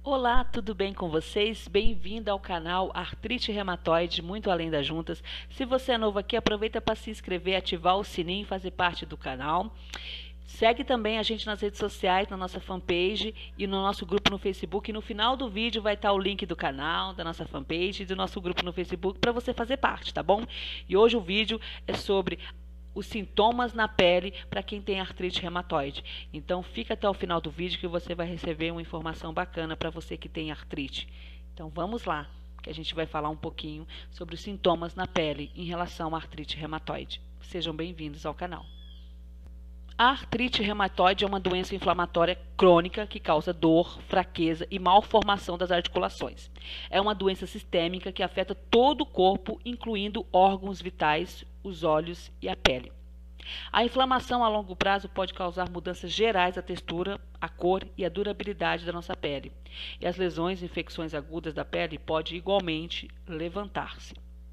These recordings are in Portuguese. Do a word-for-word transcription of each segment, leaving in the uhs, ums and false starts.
Olá, tudo bem com vocês? Bem-vindo ao canal Artrite Reumatoide, muito além das juntas. Se você é novo aqui, aproveita para se inscrever, ativar o sininho e fazer parte do canal. Segue também a gente nas redes sociais, na nossa fanpage e no nosso grupo no Facebook. E no final do vídeo vai estar o link do canal, da nossa fanpage e do nosso grupo no Facebook para você fazer parte, tá bom? E hoje o vídeo é sobre os sintomas na pele para quem tem artrite reumatoide. Então fica até o final do vídeo que você vai receber uma informação bacana para você que tem artrite. Então vamos lá, que a gente vai falar um pouquinho sobre os sintomas na pele em relação à artrite reumatoide. Sejam bem-vindos ao canal. A artrite reumatoide é uma doença inflamatória crônica que causa dor, fraqueza e malformação das articulações. É uma doença sistêmica que afeta todo o corpo, incluindo órgãos vitais, os olhos e a pele. A inflamação a longo prazo pode causar mudanças gerais da textura, a cor e a durabilidade da nossa pele. E as lesões e infecções agudas da pele podem igualmente levantar-se.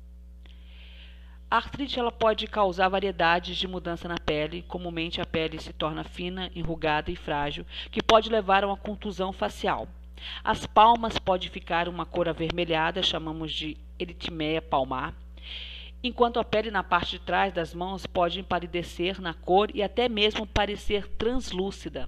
A artrite ela pode causar variedades de mudança na pele. Comumente a pele se torna fina, enrugada e frágil, que pode levar a uma contusão facial. As palmas podem ficar uma cor avermelhada, chamamos de eritmeia palmar, enquanto a pele na parte de trás das mãos pode empalidecer na cor e até mesmo parecer translúcida.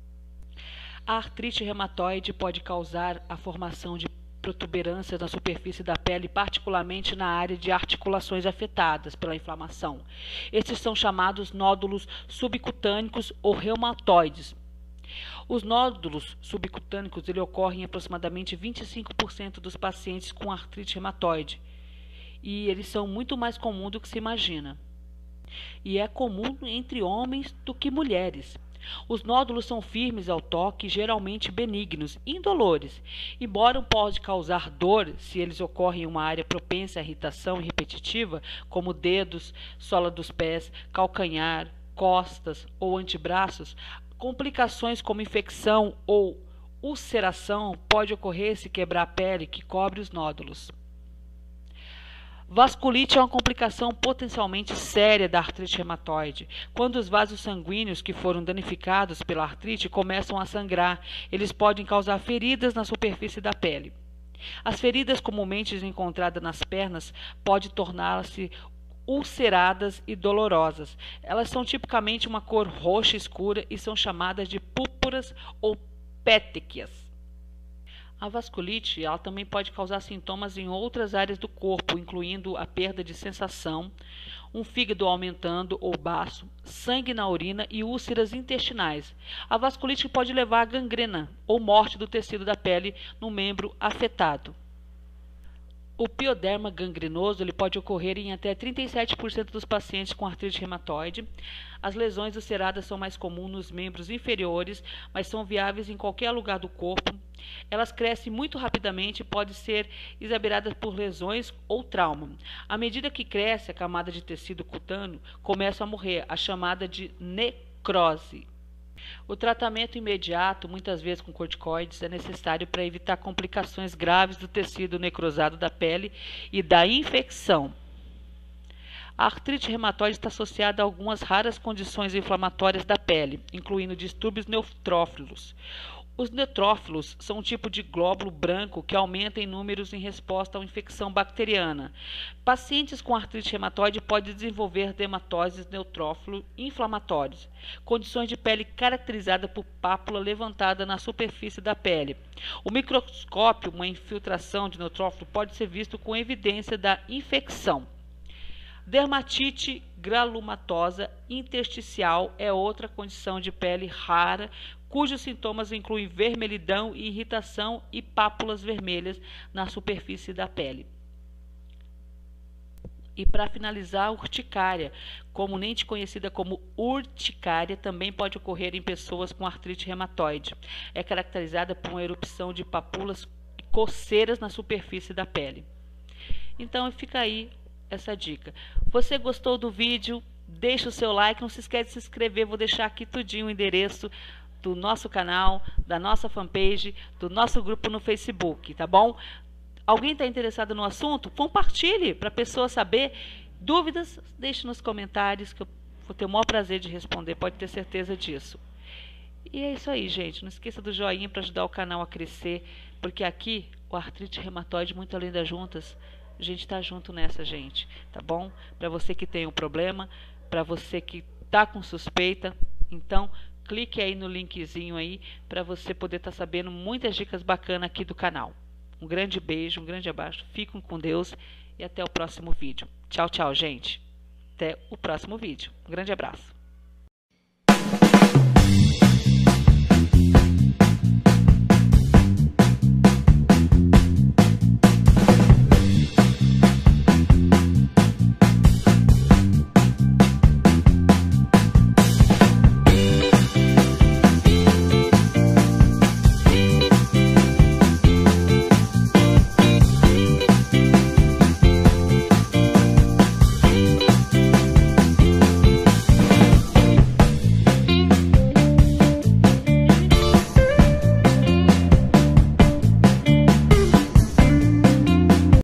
A artrite reumatoide pode causar a formação de protuberâncias na superfície da pele, particularmente na área de articulações afetadas pela inflamação. Estes são chamados nódulos subcutâneos ou reumatoides. Os nódulos subcutâneos ele ocorrem em aproximadamente vinte e cinco por cento dos pacientes com artrite reumatoide, e eles são muito mais comuns do que se imagina. E é comum entre homens do que mulheres. Os nódulos são firmes ao toque, geralmente benignos e indolores, embora possam causar dor se eles ocorrem em uma área propensa à irritação e repetitiva, como dedos, sola dos pés, calcanhar, costas ou antebraços. Complicações como infecção ou ulceração pode ocorrer se quebrar a pele que cobre os nódulos. Vasculite é uma complicação potencialmente séria da artrite reumatoide. Quando os vasos sanguíneos que foram danificados pela artrite começam a sangrar, eles podem causar feridas na superfície da pele. As feridas comumente encontradas nas pernas podem torná-las-se ulceradas e dolorosas. Elas são tipicamente uma cor roxa escura e são chamadas de púrpuras ou pétequias. A vasculite ela também pode causar sintomas em outras áreas do corpo, incluindo a perda de sensação, um fígado aumentando ou baço, sangue na urina e úlceras intestinais. A vasculite pode levar a gangrena ou morte do tecido da pele no membro afetado. O pioderma gangrenoso ele pode ocorrer em até trinta e sete por cento dos pacientes com artrite reumatoide. As lesões ulceradas são mais comuns nos membros inferiores, mas são viáveis em qualquer lugar do corpo. Elas crescem muito rapidamente e podem ser exaberadas por lesões ou trauma. À medida que cresce, a camada de tecido cutâneo começa a morrer, a chamada de necrose. O tratamento imediato, muitas vezes com corticoides, é necessário para evitar complicações graves do tecido necrosado da pele e da infecção. A artrite reumatoide está associada a algumas raras condições inflamatórias da pele, incluindo distúrbios neutrófilos. Os neutrófilos são um tipo de glóbulo branco que aumenta em números em resposta a uma infecção bacteriana. Pacientes com artrite reumatoide podem desenvolver dermatoses neutrófilo inflamatórios, condições de pele caracterizada por pápula levantada na superfície da pele. O microscópio, uma infiltração de neutrófilo, pode ser visto com evidência da infecção. Dermatite granulomatosa intersticial é outra condição de pele rara, cujos sintomas incluem vermelhidão e irritação e pápulas vermelhas na superfície da pele. E para finalizar, a urticária, comumente conhecida como urticária, também pode ocorrer em pessoas com artrite reumatoide. É caracterizada por uma erupção de pápulas e coceiras na superfície da pele. Então fica aí essa dica. Você gostou do vídeo? Deixa o seu like, não se esquece de se inscrever, vou deixar aqui tudinho o endereço do nosso canal, da nossa fanpage, do nosso grupo no Facebook, tá bom? Alguém está interessado no assunto? Compartilhe para a pessoa saber. Dúvidas? Deixe nos comentários que eu vou ter o maior prazer de responder, pode ter certeza disso. E é isso aí, gente. Não esqueça do joinha para ajudar o canal a crescer, porque aqui, o Artrite Reumatoide Muito Além das Juntas, a gente tá junto nessa, gente, tá bom? Para você que tem um problema, para você que tá com suspeita, então clique aí no linkzinho aí para você poder estar tá sabendo muitas dicas bacanas aqui do canal. Um grande beijo, um grande abraço, fiquem com Deus e até o próximo vídeo. Tchau, tchau, gente. Até o próximo vídeo. Um grande abraço.